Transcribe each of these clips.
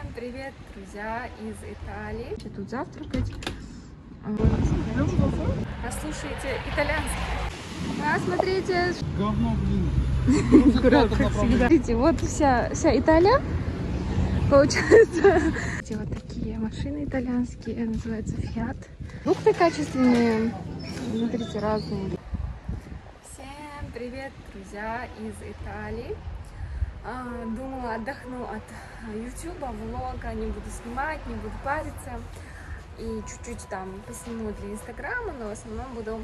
Привет, друзья из Италии. Тут завтракать. Послушайте итальянский. Смотрите. Говно, блин. Дурак, как всегда. Смотрите, вот вся Италия. Получается. Вот такие машины итальянские, называются Fiat. Фрукты качественные. Смотрите, разные. Всем привет, друзья из Италии. Думала, отдохну от ютуба, влога, не буду снимать, не буду париться. И чуть-чуть там посниму для инстаграма, но в основном буду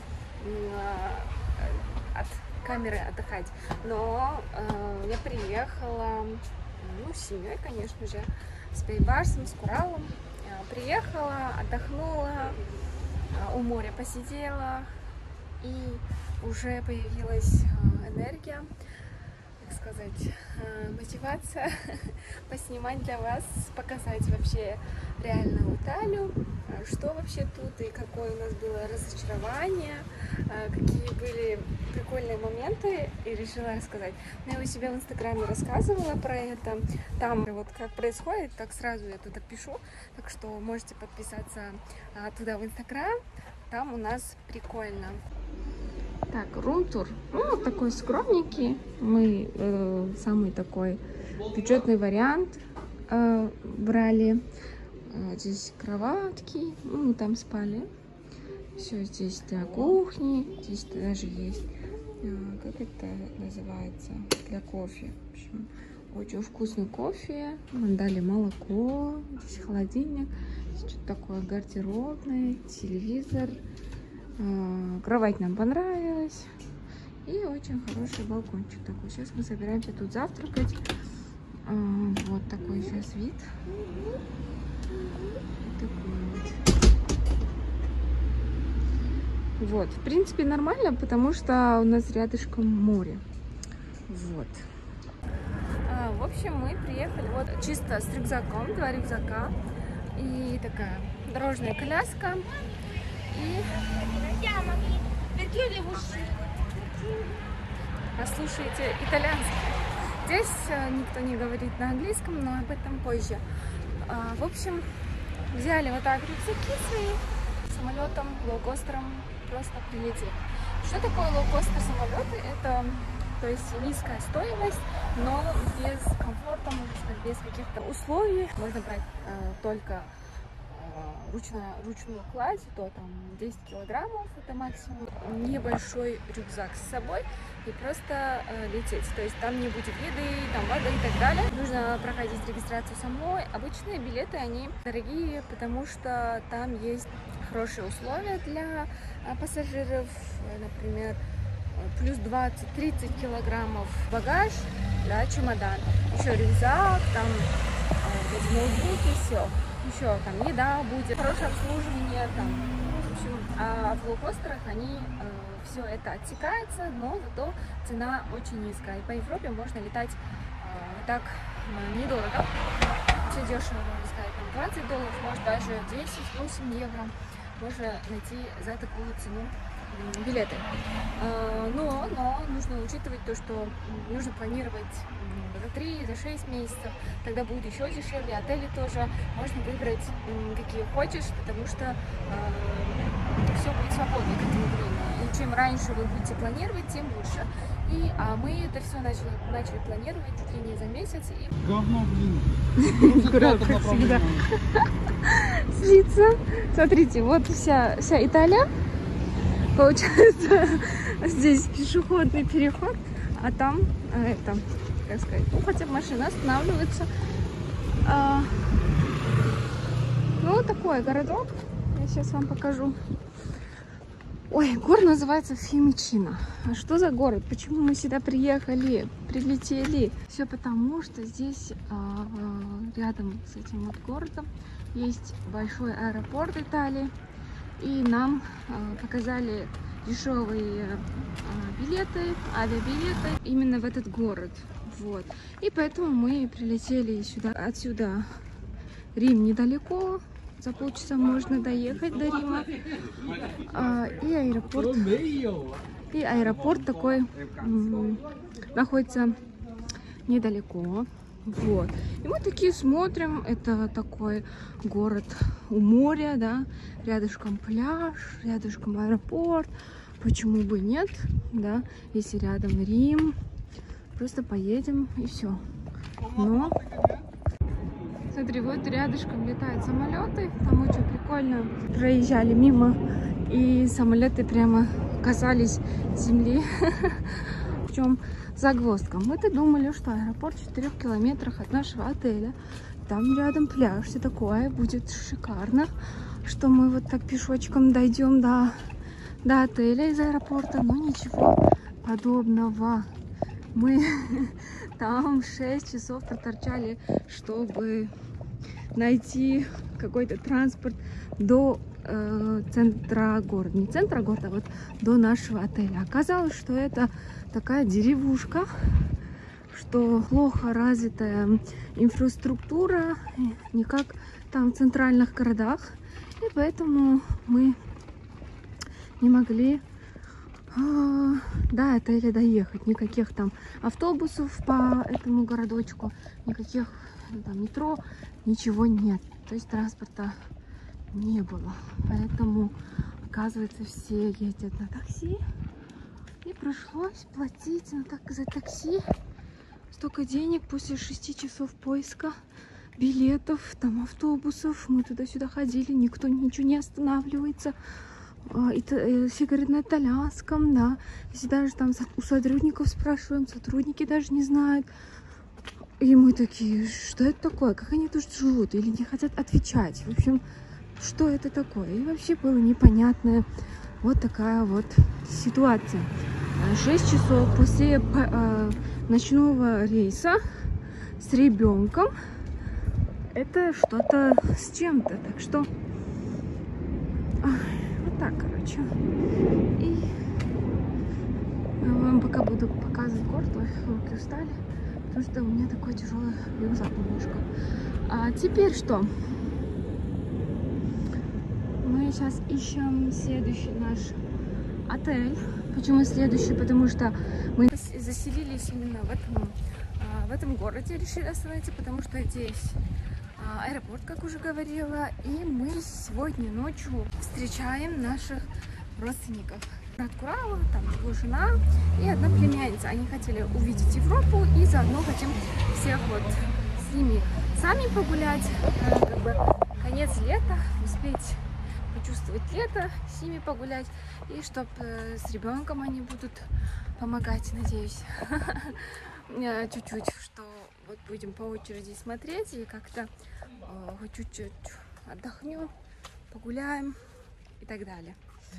от камеры отдыхать. Но я приехала, с семьей, конечно же, с Пейбарсом, с Куралом. Приехала, отдохнула, у моря посидела, и уже появилась энергия, так сказать, мотивация поснимать для вас, показать вообще реальную Италию, что вообще тут и какое у нас было разочарование, какие были прикольные моменты, и решила рассказать. Я у себя в инстаграме рассказывала про это, там вот как происходит, так сразу я туда пишу, так что можете подписаться туда в инстаграм, там у нас прикольно. Так, рум-тур. Вот такой скромненький. Мы самый такой бюджетный вариант брали. Здесь кроватки, мы там спали. Все здесь для кухни. Здесь даже есть, как это называется, для кофе. В общем, очень вкусный кофе. Нам дали молоко. Здесь холодильник. Здесь что-то такое гардеробное, телевизор. Кровать нам понравилась. И очень хороший балкончик такой. Сейчас мы собираемся тут завтракать. Вот такой сейчас вид. Такой вот. В принципе, нормально, потому что у нас рядышком море. Вот. В общем, мы приехали вот чисто с рюкзаком, 2 рюкзака. И такая дорожная коляска. И послушайте итальянский. Здесь никто не говорит на английском, но об этом позже. В общем, взяли вот так рюкзаки свои, самолетом, лоукостером просто прилетели. Что такое лоукостер самолеты? Это, то есть, низкая стоимость, но без комфорта, без каких-то условий. Можно брать только ручную кладь, то там 10 килограммов, это максимум. Небольшой рюкзак с собой и просто лететь. То есть там не будет еды, там воды и так далее. Нужно проходить регистрацию самой. Обычные билеты, они дорогие, потому что там есть хорошие условия для пассажиров. Например, плюс 20-30 килограммов багаж, да, чемодан. Еще рюкзак, там ноутбук и все. Еще там еда будет, хорошее обслуживание, там, в общем, в лоукостерах они все это отсекается, но зато цена очень низкая. И по Европе можно летать так недорого, все дешево, можно сказать, там $20, может даже 10-8 евро можно найти за такую цену билеты. Но нужно учитывать то, что нужно планировать за 3, за 6 месяцев, тогда будет еще дешевле. Отели тоже можно выбрать какие хочешь, потому что все будет свободно к этому времени. И чем раньше вы будете планировать, тем лучше. Мы это все начали планировать чуть ли не за месяц. Говно, блин. Дурак, как всегда. Слиться. Смотрите, вот вся Италия. Получается, здесь пешеходный переход, а там, это, как сказать, хотя бы машина останавливается. Такой городок, я сейчас вам покажу. Ой, город называется Фьюмичино. А что за город? Почему мы сюда приехали, прилетели? Все потому, что здесь рядом с этим вот городом есть большой аэропорт Италии. И нам показали дешевые билеты, авиабилеты именно в этот город. Вот. И поэтому мы прилетели сюда. Отсюда Рим недалеко. За полчаса можно доехать до Рима. И аэропорт такой находится недалеко. Вот. И мы такие смотрим, это такой город у моря, да, рядышком пляж, рядышком аэропорт. Почему бы нет, да, если рядом Рим, просто поедем и все. Но, смотри, вот рядышком летают самолеты, там очень прикольно. Проезжали мимо, и самолеты прямо касались земли. В чем загвоздка? Мы-то думали, что аэропорт в 4 километрах от нашего отеля, там рядом пляж, все такое, будет шикарно, что мы вот так пешочком дойдем до отеля из аэропорта, но ничего подобного. Мы там 6 часов проторчали, чтобы найти какой-то транспорт до центра города. Не центра города, а вот до нашего отеля. Оказалось, что это такая деревушка, что плохо развитая инфраструктура, не как там в центральных городах. И поэтому мы не могли до отеля доехать. Никаких там автобусов по этому городочку, никаких там метро, ничего нет. То есть транспорта не было. Поэтому, оказывается, все ездят на такси. И пришлось платить за такси столько денег после 6 часов поиска билетов, там автобусов. Мы туда-сюда ходили, никто ничего не останавливается. Все говорят на итальянском, да. Если даже там у сотрудников спрашиваем, сотрудники даже не знают. И мы такие, что это такое? Как они тут живут? Или не хотят отвечать? В общем, что это такое? И вообще было непонятная вот такая вот ситуация. 6 часов после ночного рейса с ребенком. Это что-то с чем-то. Так что вот так, короче. И вам пока буду показывать город. Ой, руки устали, потому что у меня такой тяжелый рюкзак немножко. А теперь что? Мы сейчас ищем следующий наш отель. Почему следующий? Потому что мы заселились именно в этом городе, решили остановиться, потому что здесь аэропорт, как уже говорила, и мы сегодня ночью встречаем наших родственников. Брат Курала, там его жена и одна племянница. Они хотели увидеть Европу и заодно хотим всех вот с ними сами погулять, как бы конец лета, успеть почувствовать лето, с ними погулять, и чтоб с ребенком они будут помогать, надеюсь, чуть-чуть, что вот будем по очереди смотреть и как-то хоть чуть-чуть отдохнем, погуляем и так далее.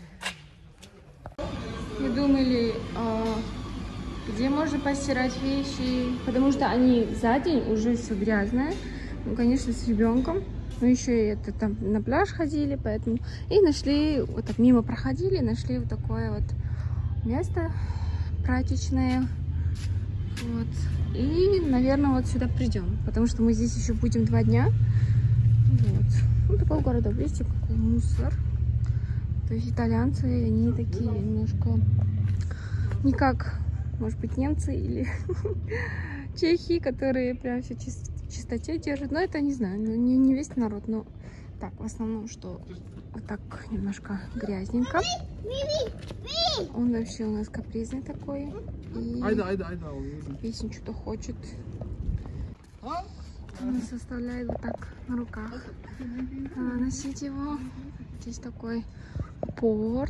Мы думали, где можно постирать вещи, потому что они за день уже все грязное, ну, конечно, с ребенком. Мы еще и это там на пляж ходили, поэтому и нашли, вот так мимо проходили, нашли вот такое вот место прачечное. Вот. И, наверное, вот сюда придем, потому что мы здесь еще будем 2 дня. Вот. Ну, такой городок, видите, какой мусор. То есть итальянцы, они такие немножко не как, может быть, немцы или чехи, которые прям все в чистоте держат. Но это не знаю, не весь народ, но так, в основном, что вот так немножко грязненько. Он вообще у нас капризный такой. И песню что-то хочет. Он заставляет вот так на руках носить его. Здесь такой порт.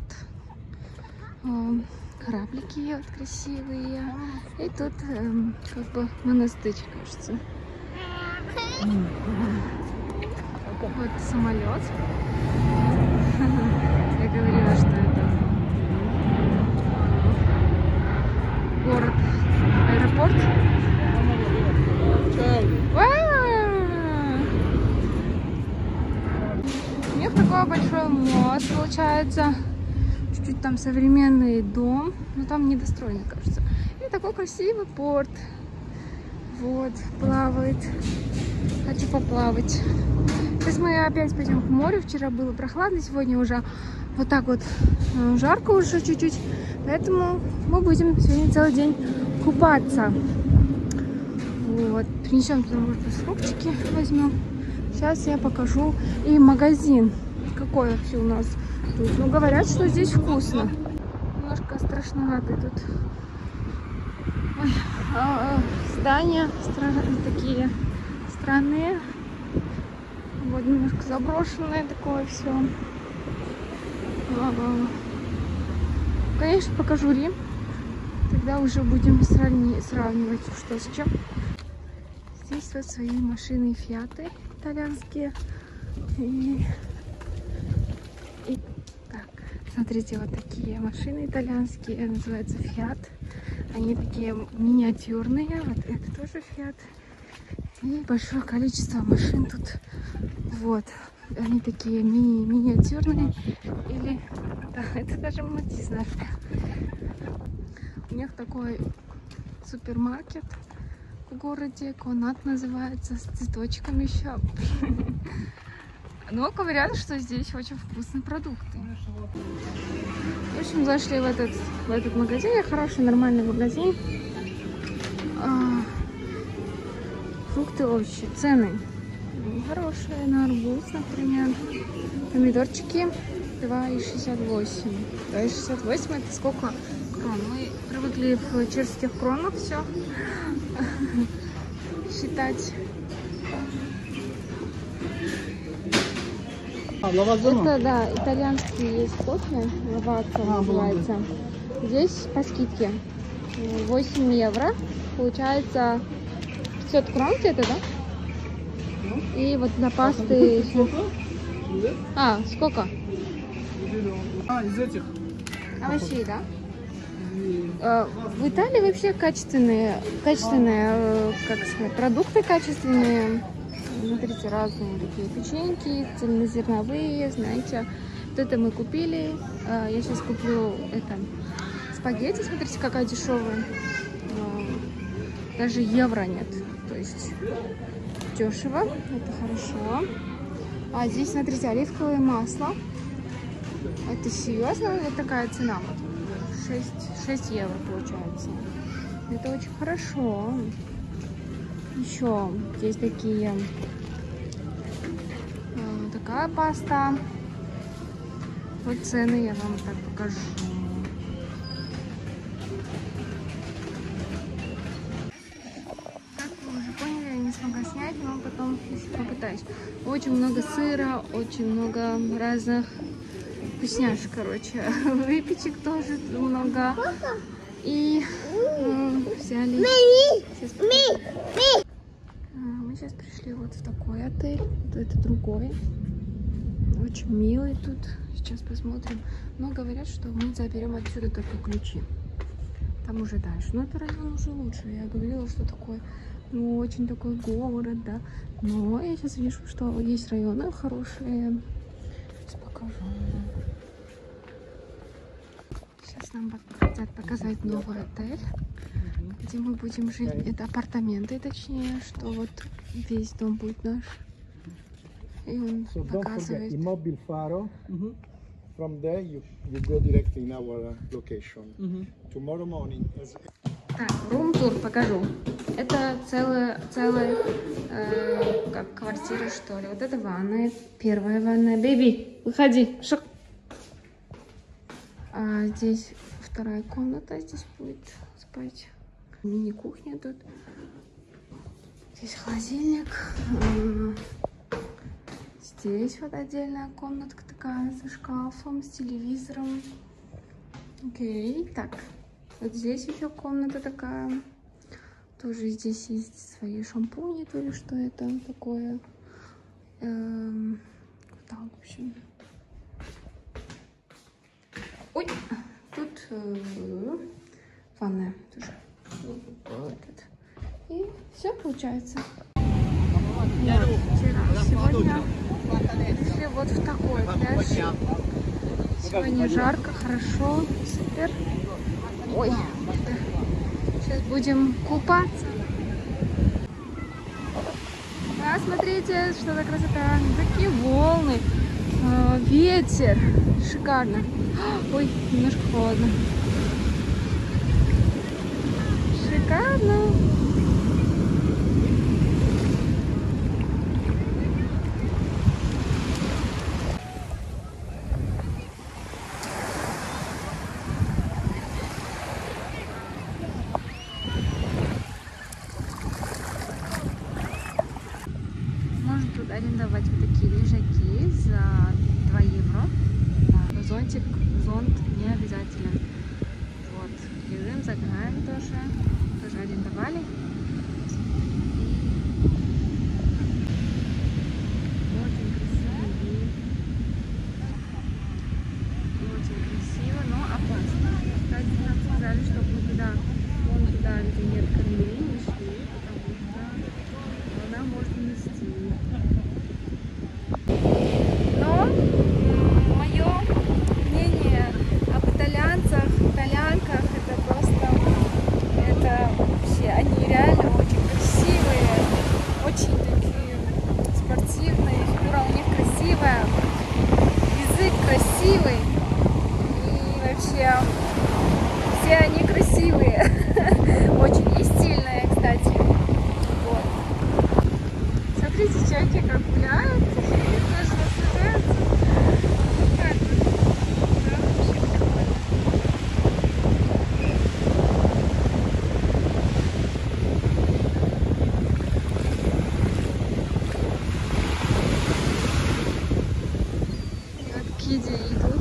Кораблики вот красивые. И тут как бы монастырь, кажется. Вот самолет. Я говорила, что это город, аэропорт. У них такой большой мост получается. Чуть-чуть там современный дом, но там недостроенный, кажется. И такой красивый порт. Вот, плавает. Хочу поплавать. Сейчас мы опять пойдем к морю. Вчера было прохладно, сегодня уже вот так вот жарко уже чуть-чуть. Поэтому мы будем сегодня целый день купаться. Вот. Принесем туда, может быть, фруктики возьмем. Сейчас я покажу. И магазин. Какой вообще у нас тут? Ну, говорят, что здесь вкусно. Немножко страшновато тут. Ой, здания такие странные. Вот немножко заброшенное такое все. Конечно, покажу Рим. Тогда уже будем сравнивать, что с чем. Здесь вот свои машины Фиаты итальянские. И так, смотрите, вот такие машины итальянские, называются Фиат. Они такие миниатюрные. Вот это тоже Фиат. И большое количество машин тут. Вот. Они такие миниатюрные. Или... Да, это даже Матис наш. У них такой супермаркет в городе. Конат называется. С цветочками еще. Но говорят, что здесь очень вкусные продукты. В общем, зашли в этот магазин. Хороший, нормальный магазин. Фрукты, овощи, цены хорошие. На арбуз, например. Помидорчики 2,68. 2,68 это сколько крон? Мы привыкли в чешских кронах все считать. Это, да, итальянский есть кофе, лавацца называется. Здесь по скидке 8 евро, получается 500 крон где-то, да? И вот на пасты... А, сколько? Из этих. Овощей, да? В Италии вообще качественные, как сказать, продукты качественные. Смотрите, разные такие печеньки, цельнозерновые, знаете. Вот это мы купили. Я сейчас куплю это спагетти. Смотрите, какая дешевая. Даже евро нет. То есть дешево. Это хорошо. А здесь, смотрите, оливковое масло. Это серьезно? Вот такая цена. 6 евро получается. Это очень хорошо. Еще здесь такая паста. Вот цены я вам так покажу. Как вы уже поняли, я не смогла снять, но потом попытаюсь. Очень много сыра, очень много разных вкусняшек, короче. Выпечек тоже много. И взяли... Мы сейчас пришли вот в такой отель. Вот это другой. Очень милый тут. Сейчас посмотрим. Но говорят, что мы заберем отсюда только ключи. Там уже дальше. Но это район уже лучше. Я говорила, что такой, ну, очень такой город, да. Но я сейчас вижу, что есть районы хорошие. Сейчас покажу. Сейчас нам хотят показать новый отель, где мы будем жить. Это апартаменты, точнее, что вот весь дом будет наш. И он показывает. Immobile Faro. From there you go directly in our location. Tomorrow morning. Так, рум-тур покажу. Это целая как квартира, что ли. Вот это ванная, первая ванная. Бэби, выходи. Шок. А здесь вторая комната, здесь будет спать. Мини-кухня тут. Здесь холодильник. Здесь вот отдельная комнатка такая со шкафом, с телевизором. Окей, так. Вот здесь еще комната такая. Тоже здесь есть свои шампуни, то ли что это такое. Так, в общем. Ой, тут ванная тоже. Вот это. И все получается. Вот, сегодня пришли вот в такой пляж. Сегодня жарко, хорошо, супер. Ой, сейчас будем купаться. А, смотрите, что за красота. Такие волны, ветер. Шикарно. Ой, немножко холодно. Шикарно. можно тут арендовать вот такие лежаки за 2 евро. Да, зонтик, зонт не обязателен. Вот, лежим, загораем тоже арендовали. Очень красивый вид. Очень красиво, но опасно. Кстати, нам сказали, чтобы мы туда, вон туда, где нет камней, не шли, потому что она может унести. Но мое мнение об итальянцах, итальянках, это просто, это вообще, они реально очень красивые, очень такие спортивные, фигура у них красивая, язык красивый, и вообще все они красивые, очень и стильные, кстати. Вот. Смотрите, чайки как гуляют, и тоже наслаждаются. Как бы. Да, вообще прикольно. И вот киди идут.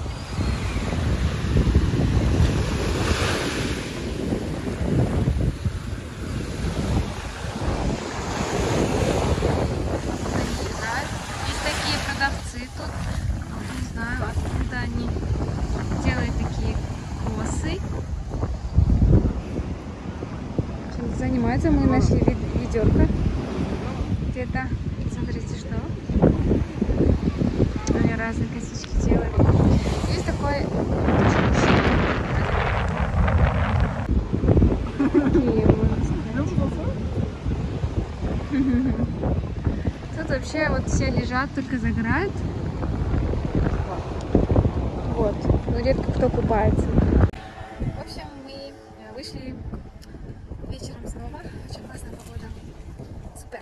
Есть такие продавцы тут, не знаю, откуда они делают такие косы. Чем занимаются, мы нашли ведерко. Где-то, смотрите, что. Они разные косички делают. Есть такой такие, можно сказать. Тут вообще вот все лежат, только загорают. Вот. Но редко кто купается. В общем, мы вышли вечером снова. Очень классная погода. Супер.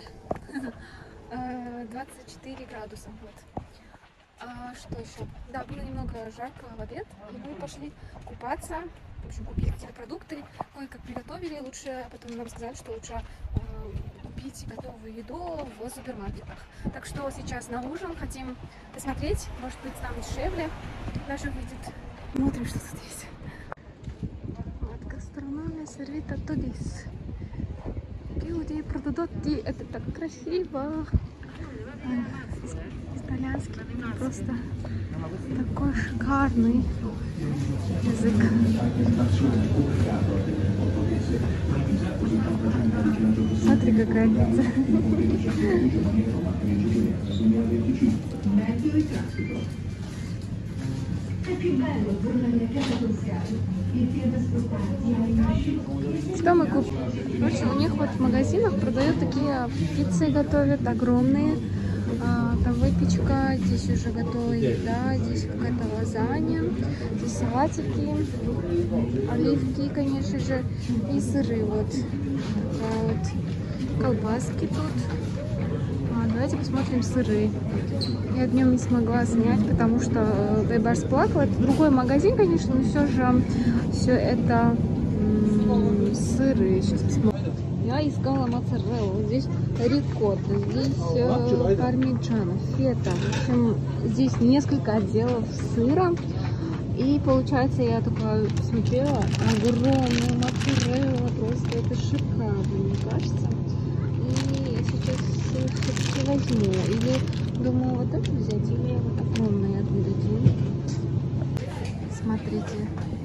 24 градуса. Вот. Что еще? Да, было немного жарко в обед. И мы пошли купаться. В общем, купили какие-то продукты. Кое-как приготовили. Лучше, потом нам сказали, что лучше купить готовую еду в супермаркетах. Так что сейчас на ужин хотим посмотреть. Может быть, там дешевле даже выйдет. Смотрим, что тут есть. Вот гастрономия сервита тудис. Люди продадут, это так красиво. Итальянский просто такой шикарный язык. Смотри, какая пицца. Что мы купим? Короче, у них вот в магазинах продают такие пиццы, готовят огромные. Там выпечка, здесь уже готовая еда, здесь какая-то лазанья, здесь салатики, оливки, конечно же, и сыры. Вот, вот колбаски тут. Давайте посмотрим сыры. Я днем не смогла снять, потому что Бейбарс плакала. Это другой магазин, конечно, но все же все это сыры. Сейчас посмотрим. Я искала моцареллу. Здесь рикотта, здесь пармиджано, фета. В общем, здесь несколько отделов сыра. И получается, я такая смотрела, огромная моцарелла. Просто это шикарно, мне кажется. И я сейчас все возьму. Или думаю, вот это взять, или вот огромное отдадим. Смотрите.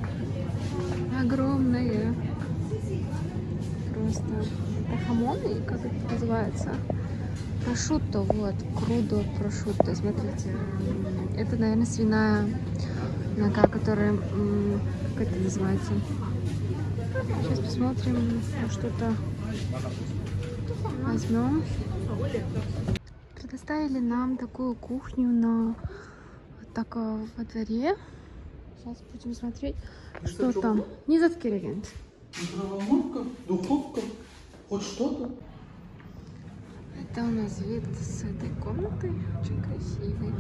Огромное. Просто это хамоны, как это называется? Прошутто, вот, крудо прошутто, смотрите. Это, наверное, свиная нога, которая, как это называется? Сейчас посмотрим, что-то возьмем. Предоставили нам такую кухню на так во дворе. Сейчас будем смотреть, что там. Низовский регент. Духовка, хоть что-то. Это у нас вид с этой комнаты, очень красивый.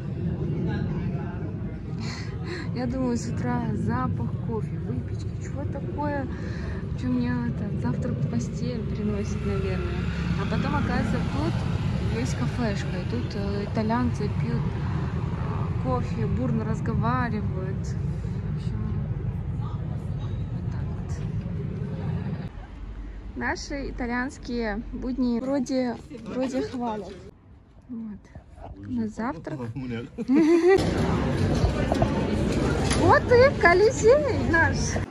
Я думаю, с утра запах кофе, выпечки, чего такое, что мне это, завтрак в постель приносит, наверное. А потом, оказывается, тут есть кафешка, и тут итальянцы пьют кофе, бурно разговаривают. В общем, вот так вот. Наши итальянские будни вроде хвалят. Вот. На завтрак. Вот и Колизей наш.